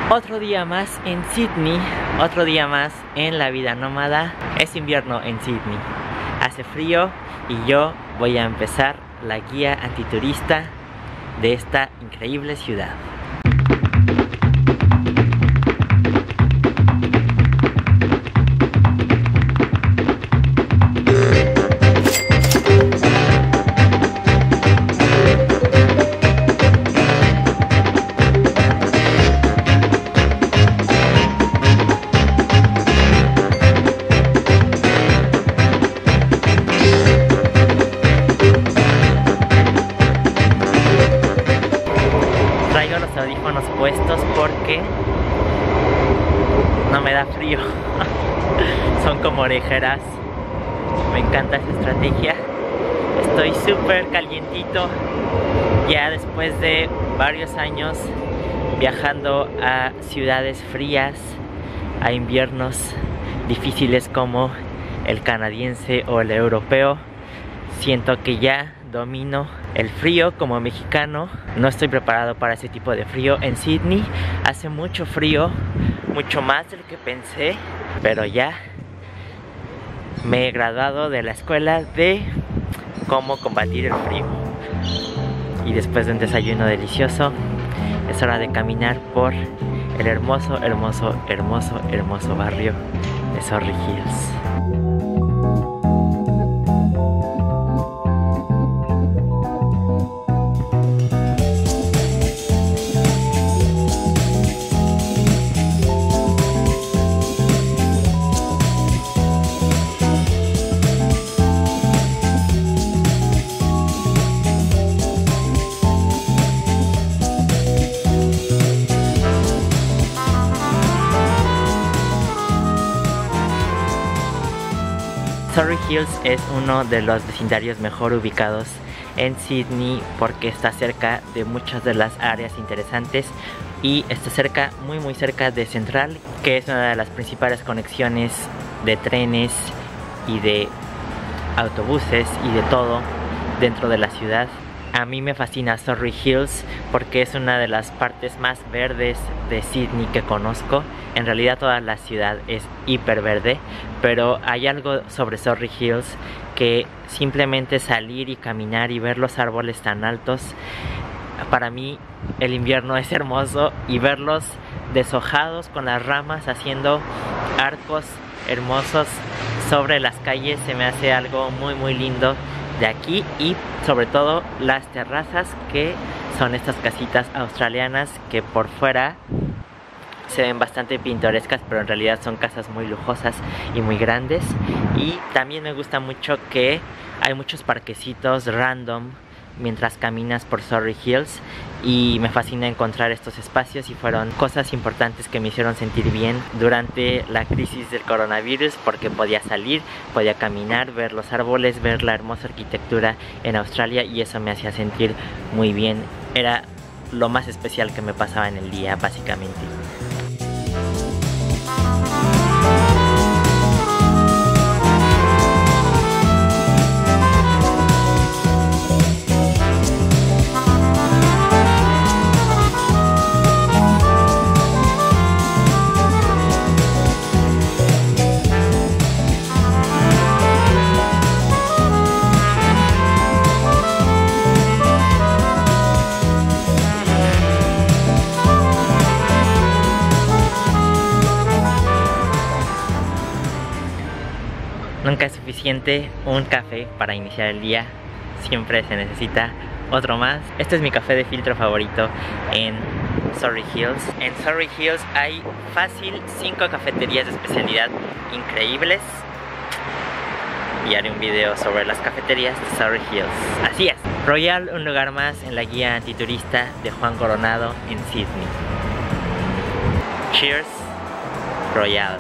Otro día más en Sydney, otro día más en la vida nómada. Es invierno en Sydney, hace frío y yo voy a empezar la guía antiturista de esta increíble ciudad. Traigo los audífonos puestos porque no me da frío. Son como orejeras. Me encanta esa estrategia. Estoy súper calientito ya después de varios años viajando a ciudades frías, a inviernos difíciles como el canadiense o el europeo. Siento que ya domino el frío como mexicano. No estoy preparado para ese tipo de frío. En Sydney hace mucho frío, mucho más de lo que pensé, pero ya me he graduado de la escuela de cómo combatir el frío. Y después de un desayuno delicioso, es hora de caminar por el hermoso barrio de Surry Hills. Surry Hills es uno de los vecindarios mejor ubicados en Sydney porque está cerca de muchas de las áreas interesantes y está cerca, muy cerca de Central, que es una de las principales conexiones de trenes y de autobuses y de todo dentro de la ciudad. A mí me fascina Surry Hills porque es una de las partes más verdes de Sydney que conozco. En realidad toda la ciudad es hiper verde, pero hay algo sobre Surry Hills que simplemente salir y caminar y ver los árboles tan altos. Para mí el invierno es hermoso y verlos deshojados con las ramas haciendo arcos hermosos sobre las calles se me hace algo muy lindo de aquí, y sobre todo las terrazas, que son estas casitas australianas que por fuera se ven bastante pintorescas, pero en realidad son casas muy lujosas y muy grandes. Y también me gusta mucho que hay muchos parquecitos random mientras caminas por Surry Hills, y me fascina encontrar estos espacios, y fueron cosas importantes que me hicieron sentir bien durante la crisis del coronavirus, porque podía salir, podía caminar, ver los árboles, ver la hermosa arquitectura en Australia, y eso me hacía sentir muy bien. Era lo más especial que me pasaba en el día, básicamente. Nunca es suficiente un café para iniciar el día, siempre se necesita otro más. Este es mi café de filtro favorito en Surry Hills. En Surry Hills hay fácil 5 cafeterías de especialidad increíbles, y haré un video sobre las cafeterías de Surry Hills. Así es, Royal, un lugar más en la guía antiturista de Juan Coronado en Sydney. Cheers, Royal.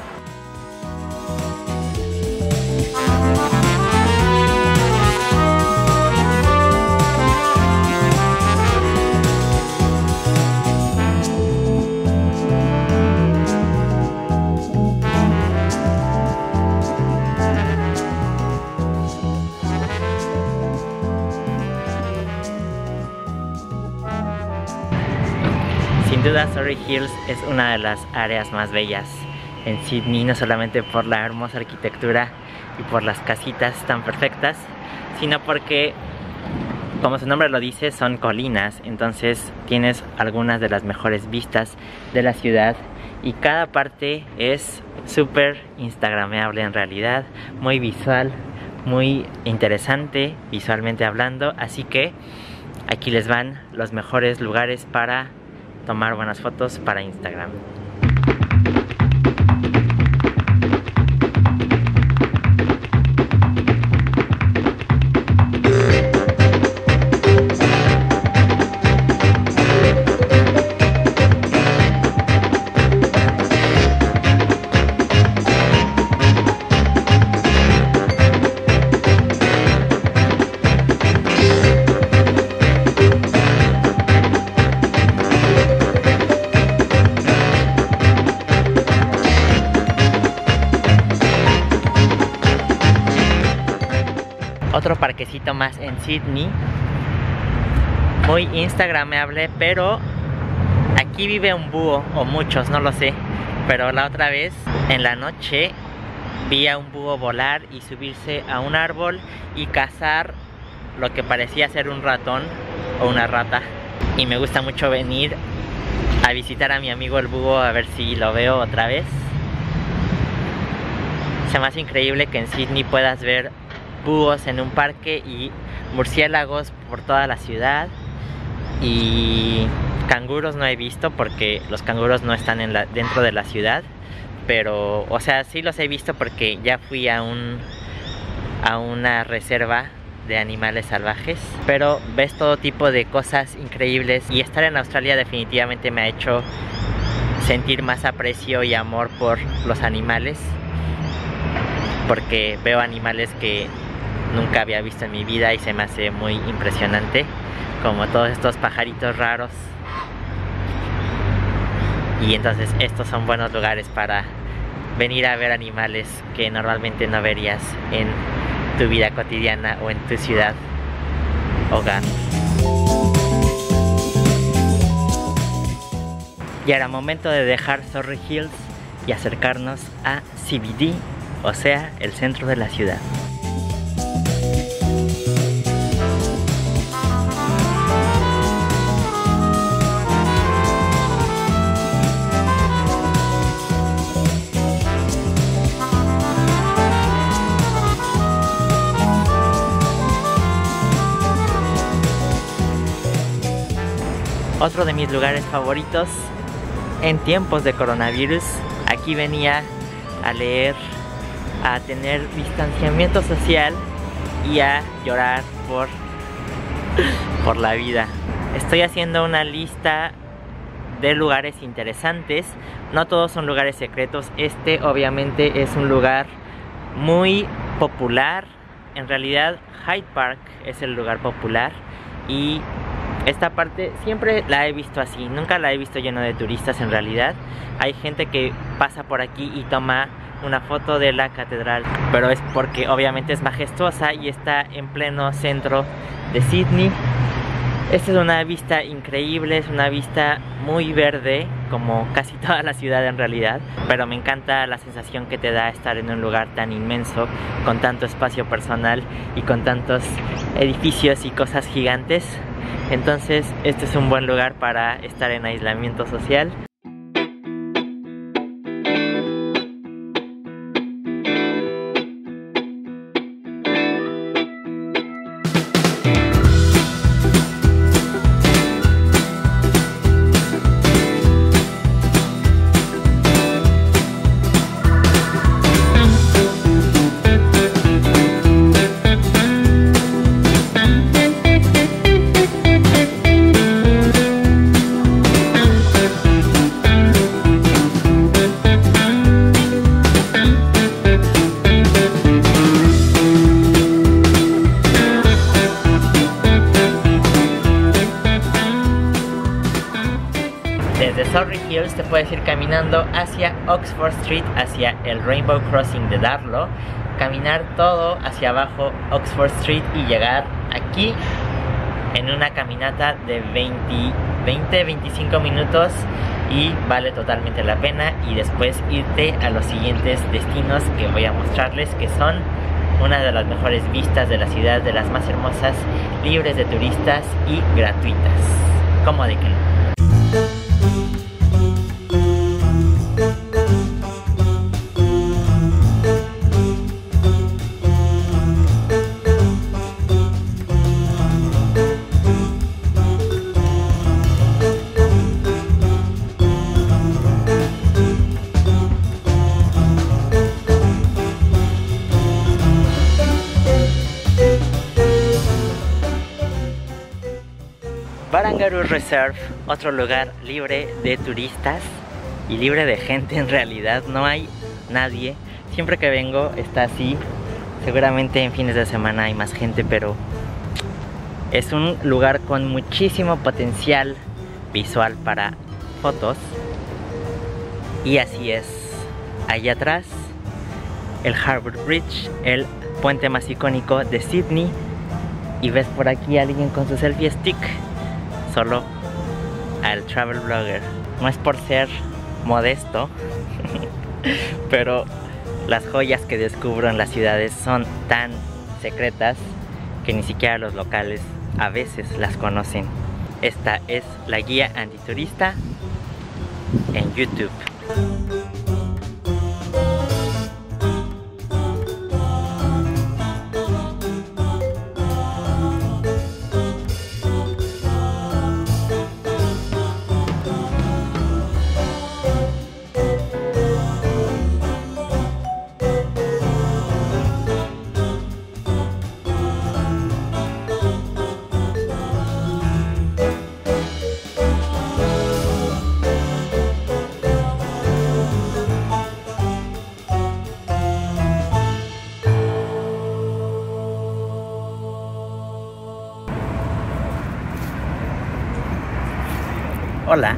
duda, Surry Hills es una de las áreas más bellas en Sydney, no solamente por la hermosa arquitectura y por las casitas tan perfectas, sino porque, como su nombre lo dice, son colinas, entonces tienes algunas de las mejores vistas de la ciudad y cada parte es súper instagrameable en realidad, muy visual, muy interesante visualmente hablando, así que aquí les van los mejores lugares para tomar buenas fotos para Instagram. Otro parquecito más en Sydney, muy instagrameable, pero aquí vive un búho, o muchos, no lo sé, pero la otra vez en la noche vi a un búho volar y subirse a un árbol y cazar lo que parecía ser un ratón o una rata, y me gusta mucho venir a visitar a mi amigo el búho a ver si lo veo otra vez. Se me hace increíble que en Sydney puedas ver búhos en un parque y murciélagos por toda la ciudad, y canguros no he visto porque los canguros no están dentro de la ciudad, pero, o sea, sí los he visto porque ya fui a una reserva de animales salvajes, pero ves todo tipo de cosas increíbles, y estar en Australia definitivamente me ha hecho sentir más aprecio y amor por los animales, porque veo animales que nunca había visto en mi vida y se me hace muy impresionante, como todos estos pajaritos raros. Y entonces estos son buenos lugares para venir a ver animales que normalmente no verías en tu vida cotidiana o en tu ciudad hogar. Y ahora momento de dejar Surry Hills y acercarnos a CBD, o sea, el centro de la ciudad. Otro de mis lugares favoritos en tiempos de coronavirus. Aquí venía a leer, a tener distanciamiento social y a llorar por la vida. Estoy haciendo una lista de lugares interesantes. No todos son lugares secretos. Este obviamente es un lugar muy popular. En realidad Hyde Park es el lugar popular, y esta parte siempre la he visto así, nunca la he visto lleno de turistas en realidad. Hay gente que pasa por aquí y toma una foto de la catedral, pero es porque obviamente es majestuosa y está en pleno centro de Sydney. Esta es una vista increíble, es una vista muy verde, como casi toda la ciudad en realidad, pero me encanta la sensación que te da estar en un lugar tan inmenso, con tanto espacio personal y con tantos edificios y cosas gigantes. Entonces este es un buen lugar para estar en aislamiento social. Desde Surry Hills te puedes ir caminando hacia Oxford Street, hacia el Rainbow Crossing de Darlo, caminar todo hacia abajo Oxford Street y llegar aquí en una caminata de 20 20-25 minutos y vale totalmente la pena. Y después irte a los siguientes destinos que voy a mostrarles, que son una de las mejores vistas de la ciudad, de las más hermosas, libres de turistas y gratuitas. ¿Cómo de que no? Barangaroo Reserve, otro lugar libre de turistas y libre de gente. En realidad no hay nadie. Siempre que vengo está así. Seguramente en fines de semana hay más gente, pero es un lugar con muchísimo potencial visual para fotos. Y así es. Allá atrás, el Harbour Bridge, el puente más icónico de Sydney. Y ves por aquí a alguien con su selfie stick. Solo al travel blogger. No es por ser modesto, pero las joyas que descubro en las ciudades son tan secretas que ni siquiera los locales a veces las conocen. Esta es la guía antiturista en YouTube. Hola,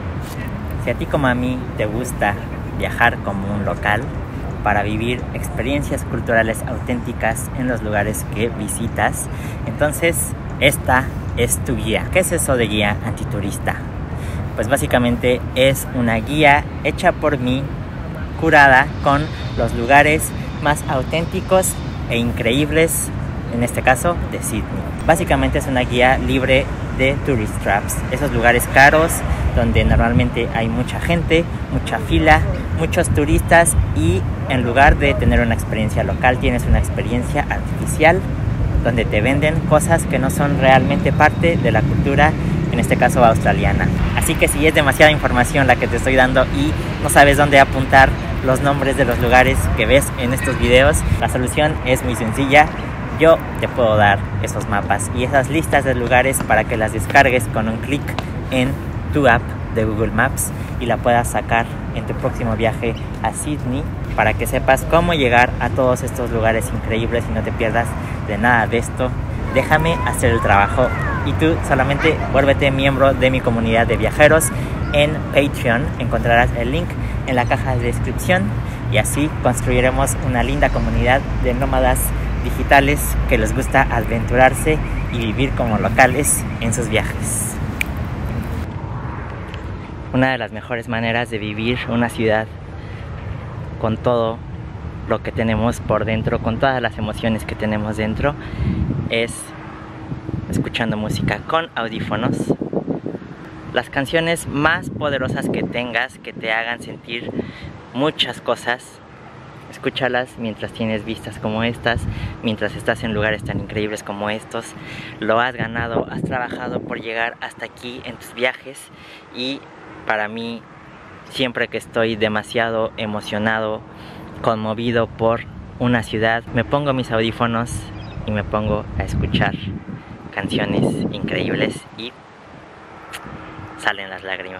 si a ti como a mí te gusta viajar como un local para vivir experiencias culturales auténticas en los lugares que visitas, entonces esta es tu guía. ¿Qué es eso de guía antiturista? Pues básicamente es una guía hecha por mí, curada con los lugares más auténticos e increíbles, en este caso de Sydney. Básicamente es una guía libre de tourist traps, esos lugares caros donde normalmente hay mucha gente, mucha fila, muchos turistas, y en lugar de tener una experiencia local tienes una experiencia artificial donde te venden cosas que no son realmente parte de la cultura, en este caso australiana. Así que si es demasiada información la que te estoy dando y no sabes dónde apuntar los nombres de los lugares que ves en estos videos, la solución es muy sencilla. Yo te puedo dar esos mapas y esas listas de lugares para que las descargues con un clic en tu app de Google Maps y la puedas sacar en tu próximo viaje a Sydney, para que sepas cómo llegar a todos estos lugares increíbles y no te pierdas de nada de esto. Déjame hacer el trabajo y tú solamente vuélvete miembro de mi comunidad de viajeros en Patreon. Encontrarás el link en la caja de descripción y así construiremos una linda comunidad de nómadas digitales que les gusta aventurarse y vivir como locales en sus viajes. Una de las mejores maneras de vivir una ciudad con todo lo que tenemos por dentro, con todas las emociones que tenemos dentro, es escuchando música con audífonos. Las canciones más poderosas que tengas, que te hagan sentir muchas cosas, escúchalas mientras tienes vistas como estas, mientras estás en lugares tan increíbles como estos. Lo has ganado, has trabajado por llegar hasta aquí en tus viajes, y para mí, siempre que estoy demasiado emocionado, conmovido por una ciudad, me pongo mis audífonos y me pongo a escuchar canciones increíbles y salen las lágrimas.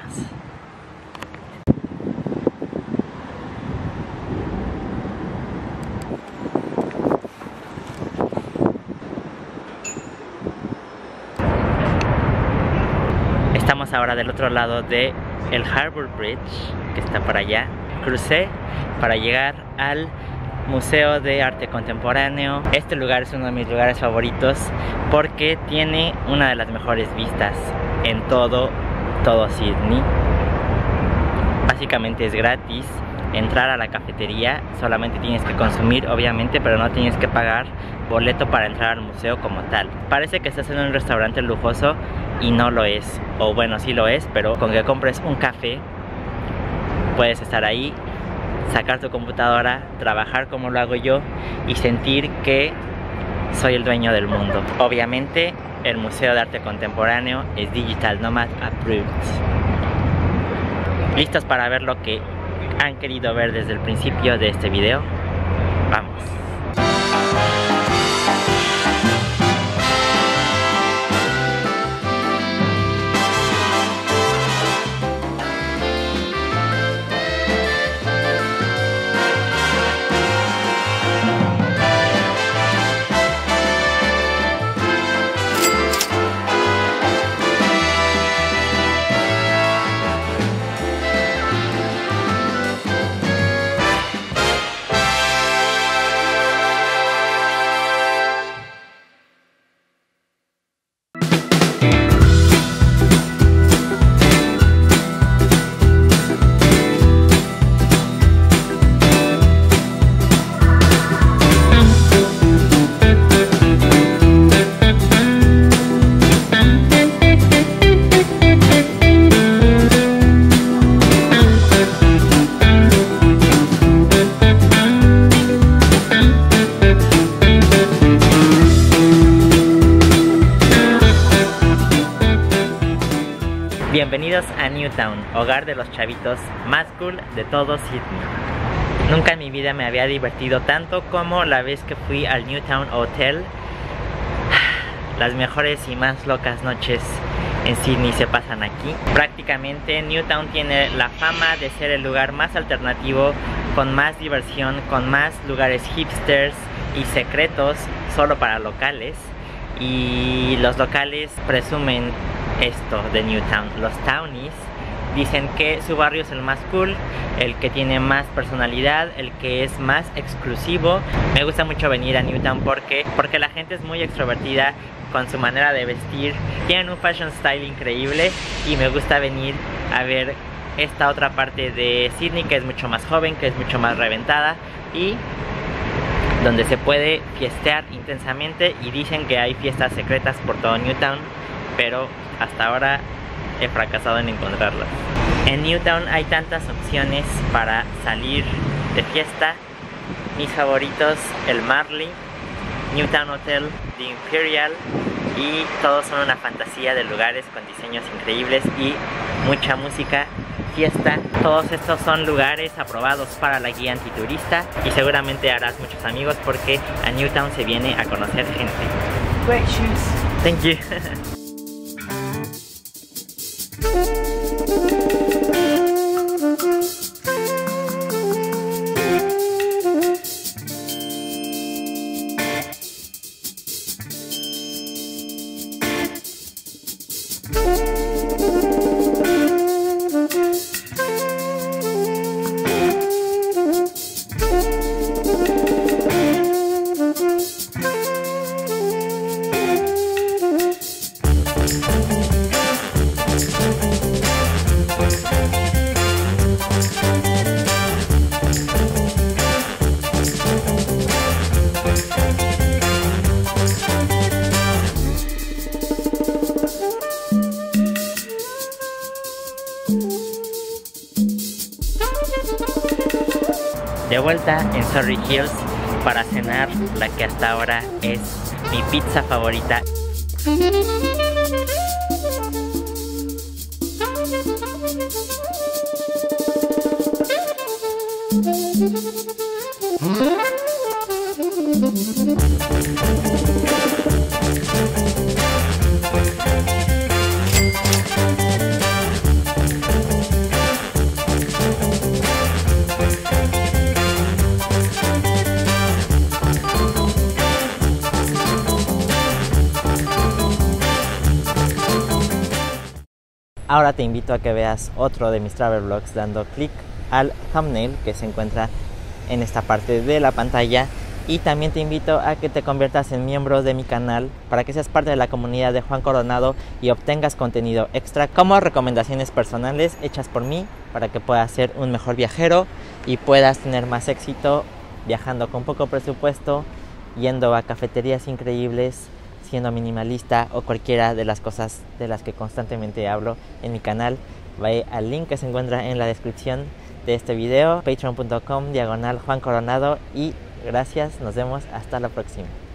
Estamos ahora del otro lado de el Harbour Bridge, que está por allá. Crucé para llegar al Museo de Arte Contemporáneo. Este lugar es uno de mis lugares favoritos porque tiene una de las mejores vistas en todo todo Sydney. Básicamente es gratis entrar a la cafetería, solamente tienes que consumir obviamente, pero no tienes que pagar boleto para entrar al museo como tal. Parece que estás en un restaurante lujoso y no lo es, o bueno, sí lo es, pero con que compres un café puedes estar ahí, sacar tu computadora, trabajar como lo hago yo y sentir que soy el dueño del mundo. Obviamente el Museo de Arte Contemporáneo es Digital Nomad Approved. ¿Listos para ver lo que han querido ver desde el principio de este video? Vamos. Bienvenidos a Newtown, hogar de los chavitos más cool de todo Sydney. Nunca en mi vida me había divertido tanto como la vez que fui al Newtown Hotel. Las mejores y más locas noches en Sydney se pasan aquí. Prácticamente Newtown tiene la fama de ser el lugar más alternativo, con más diversión, con más lugares hipsters y secretos solo para locales. Y los locales presumen esto de Newtown. Los townies dicen que su barrio es el más cool, el que tiene más personalidad, el que es más exclusivo. Me gusta mucho venir a Newtown porque la gente es muy extrovertida con su manera de vestir, tienen un fashion style increíble y me gusta venir a ver esta otra parte de Sydney que es mucho más joven, que es mucho más reventada y donde se puede fiestear intensamente. Y dicen que hay fiestas secretas por todo Newtown, pero hasta ahora he fracasado en encontrarlas. En Newtown hay tantas opciones para salir de fiesta. Mis favoritos, el Marley, Newtown Hotel, The Imperial, y todos son una fantasía de lugares con diseños increíbles y mucha música, fiesta. Todos estos son lugares aprobados para la guía antiturista y seguramente harás muchos amigos porque a Newtown se viene a conocer gente. Great shoes. Thank you. De vuelta en Surry Hills para cenar la que hasta ahora es mi pizza favorita. Ahora te invito a que veas otro de mis travel vlogs dando clic al thumbnail que se encuentra en esta parte de la pantalla Y también te invito a que te conviertas en miembro de mi canal para que seas parte de la comunidad de Juan Coronado y obtengas contenido extra como recomendaciones personales hechas por mí para que puedas ser un mejor viajero y puedas tener más éxito viajando con poco presupuesto, yendo a cafeterías increíbles, siendo minimalista o cualquiera de las cosas de las que constantemente hablo en mi canal. Ve al link que se encuentra en la descripción de este video, patreon.com/Juan Coronado, y gracias, nos vemos hasta la próxima.